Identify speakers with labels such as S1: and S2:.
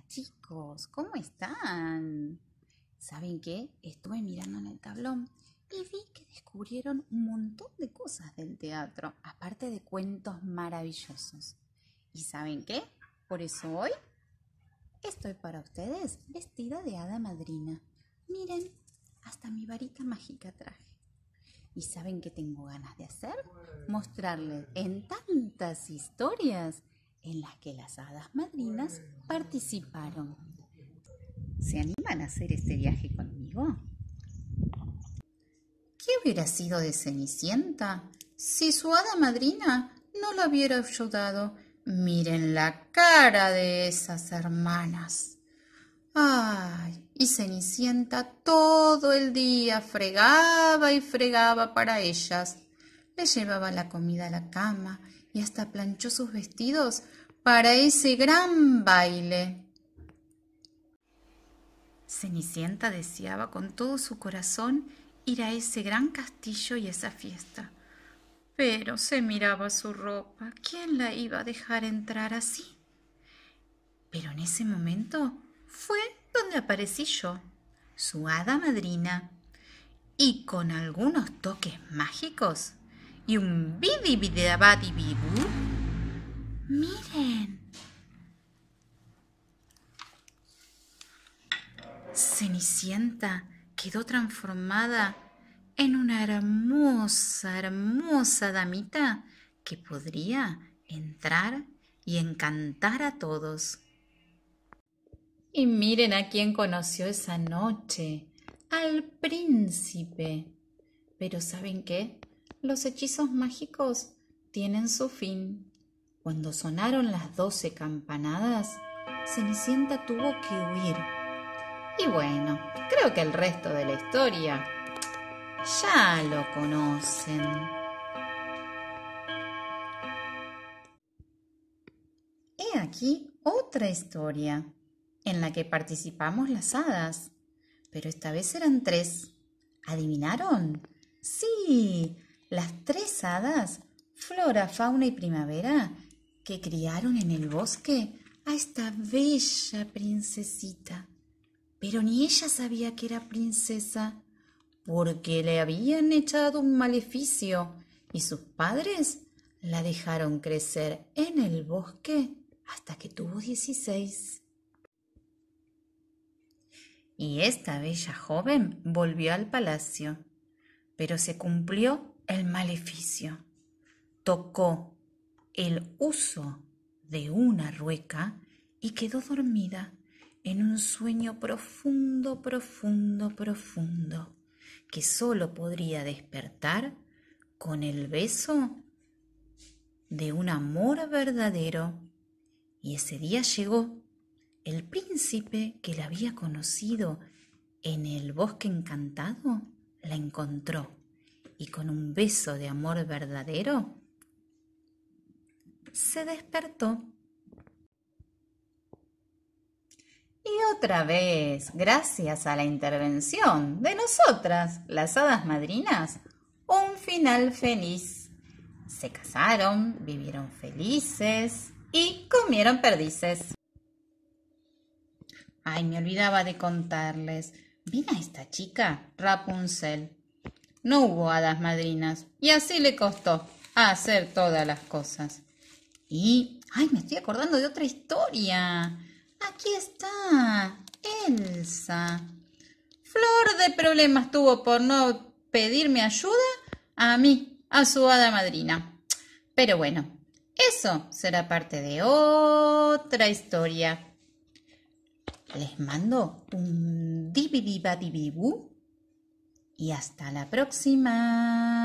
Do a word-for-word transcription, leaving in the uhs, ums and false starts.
S1: chicos, ¿cómo están? ¿Saben qué? Estuve mirando en el tablón y vi que descubrieron un montón de cosas del teatro, aparte de cuentos maravillosos. ¿Y saben qué? Por eso hoy estoy para ustedes vestida de hada madrina. Miren, hasta mi varita mágica traje. ¿Y saben qué tengo ganas de hacer? Mostrarles en tantas historias en las que las hadas madrinas participaron. ¿Se animan a hacer este viaje conmigo? ¿Qué hubiera sido de Cenicienta si su hada madrina no la hubiera ayudado? Miren la cara de esas hermanas. Ay, y Cenicienta todo el día fregaba y fregaba para ellas. Les llevaba la comida a la cama y hasta planchó sus vestidos para ese gran baile. Cenicienta deseaba con todo su corazón ir a ese gran castillo y esa fiesta. Pero se miraba su ropa. ¿Quién la iba a dejar entrar así? Pero en ese momento fue donde aparecí yo, su hada madrina, y con algunos toques mágicos y un bidi-bidi-abadi-bibú. ¡Miren! Cenicienta quedó transformada en una hermosa, hermosa damita que podría entrar y encantar a todos. Y miren a quién conoció esa noche, al príncipe. Pero ¿saben qué? Los hechizos mágicos tienen su fin. Cuando sonaron las doce campanadas, Cenicienta tuvo que huir. Y bueno, creo que el resto de la historia ya lo conocen. He aquí otra historia en la que participamos las hadas, pero esta vez eran tres. ¿Adivinaron? Sí, las tres hadas, Flora, Fauna y Primavera, que criaron en el bosque a esta bella princesita. Pero ni ella sabía que era princesa, porque le habían echado un maleficio y sus padres la dejaron crecer en el bosque hasta que tuvo dieciséis. Y esta bella joven volvió al palacio, pero se cumplió el maleficio. Tocó el huso de una rueca y quedó dormida en un sueño profundo, profundo, profundo, que solo podría despertar con el beso de un amor verdadero. Y ese día llegó. El príncipe que la había conocido en el bosque encantado la encontró y con un beso de amor verdadero se despertó. Y otra vez, gracias a la intervención de nosotras, las hadas madrinas, un final feliz. Se casaron, vivieron felices y comieron perdices. Ay, me olvidaba de contarles. ¿Ven a esta chica? Rapunzel. No hubo hadas madrinas y así le costó hacer todas las cosas. Y, ay, me estoy acordando de otra historia. Aquí está Elsa. Flor de problemas tuvo por no pedirme ayuda a mí, a su hada madrina. Pero bueno, eso será parte de otra historia. Les mando un dibidi-badi-bibú y hasta la próxima.